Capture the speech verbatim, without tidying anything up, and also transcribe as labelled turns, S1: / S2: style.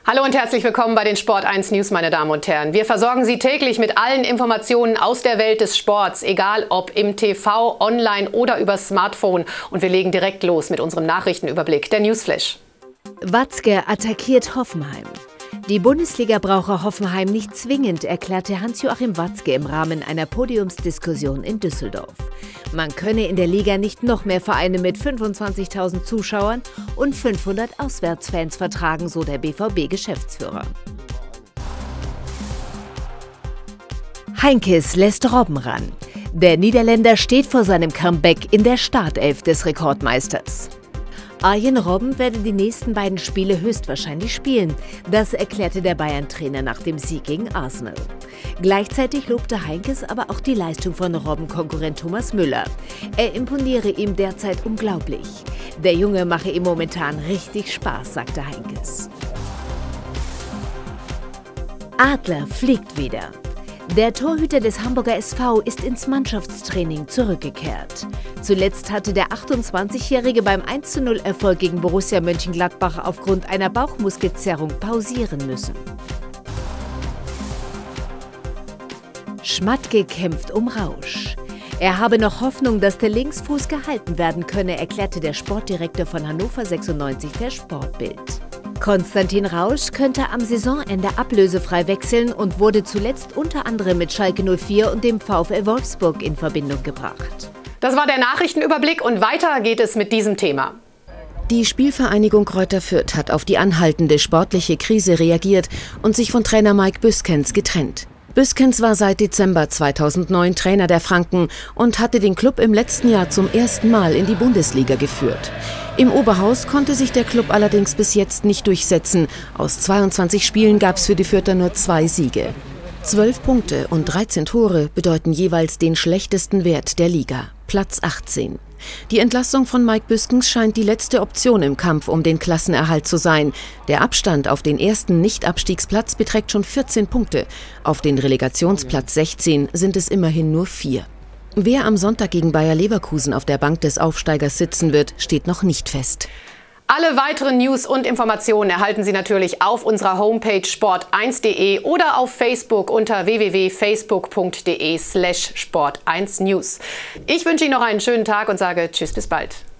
S1: Hallo und herzlich willkommen bei den Sport eins News, meine Damen und Herren. Wir versorgen Sie täglich mit allen Informationen aus der Welt des Sports, egal ob im T V, online oder über Smartphone. Und wir legen direkt los mit unserem Nachrichtenüberblick, der Newsflash.
S2: Watzke attackiert Hoffenheim. Die Bundesliga brauche Hoffenheim nicht zwingend, erklärte Hans-Joachim Watzke im Rahmen einer Podiumsdiskussion in Düsseldorf. Man könne in der Liga nicht noch mehr Vereine mit fünfundzwanzigtausend Zuschauern und fünfhundert Auswärtsfans vertragen, so der B V B-Geschäftsführer. Heinkes lässt Robben ran. Der Niederländer steht vor seinem Comeback in der Startelf des Rekordmeisters. Arjen Robben werde die nächsten beiden Spiele höchstwahrscheinlich spielen. Das erklärte der Bayern-Trainer nach dem Sieg gegen Arsenal. Gleichzeitig lobte Heinkes aber auch die Leistung von Robben-Konkurrent Thomas Müller. Er imponiere ihm derzeit unglaublich. Der Junge mache ihm momentan richtig Spaß, sagte Heinkes. Adler fliegt wieder. Der Torhüter des Hamburger S V ist ins Mannschaftstraining zurückgekehrt. Zuletzt hatte der achtundzwanzigjährige beim eins zu null Erfolg gegen Borussia Mönchengladbach aufgrund einer Bauchmuskelzerrung pausieren müssen. Schmatke kämpft um Rausch. Er habe noch Hoffnung, dass der Linksfuß gehalten werden könne, erklärte der Sportdirektor von Hannover sechsundneunzig der Sportbild. Konstantin Rausch könnte am Saisonende ablösefrei wechseln und wurde zuletzt unter anderem mit Schalke null vier und dem VfL Wolfsburg in Verbindung gebracht.
S1: Das war der Nachrichtenüberblick und weiter geht es mit diesem Thema.
S3: Die Spielvereinigung Greuther Fürth hat auf die anhaltende sportliche Krise reagiert und sich von Trainer Mike Büskens getrennt. Büskens war seit Dezember zweitausendneun Trainer der Franken und hatte den Klub im letzten Jahr zum ersten Mal in die Bundesliga geführt. Im Oberhaus konnte sich der Klub allerdings bis jetzt nicht durchsetzen. Aus zweiundzwanzig Spielen gab es für die Fürther nur zwei Siege. Zwölf Punkte und dreizehn Tore bedeuten jeweils den schlechtesten Wert der Liga, Platz achtzehn. Die Entlassung von Mike Büskens scheint die letzte Option im Kampf um den Klassenerhalt zu sein. Der Abstand auf den ersten Nicht-Abstiegsplatz beträgt schon vierzehn Punkte. Auf den Relegationsplatz sechzehn sind es immerhin nur vier. Wer am Sonntag gegen Bayer Leverkusen auf der Bank des Aufsteigers sitzen wird, steht noch nicht fest.
S1: Alle weiteren News und Informationen erhalten Sie natürlich auf unserer Homepage sport eins punkt de oder auf Facebook unter w w w punkt facebook punkt de slash sport eins news. Ich wünsche Ihnen noch einen schönen Tag und sage Tschüss, bis bald.